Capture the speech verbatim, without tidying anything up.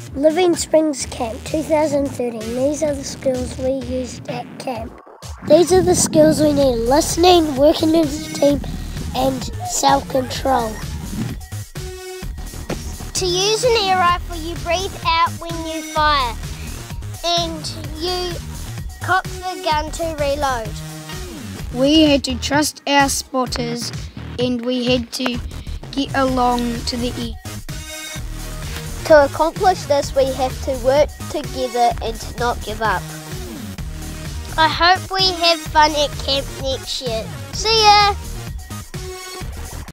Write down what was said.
Living Springs Camp twenty thirteen. These are the skills we used at camp. These are the skills we need: listening, working as a team, and self-control. To use an air rifle, you breathe out when you fire, and you cock the gun to reload. We had to trust our spotters, and we had to get along to the end. To accomplish this, we have to work together and to not give up. I hope we have fun at camp next year. See ya!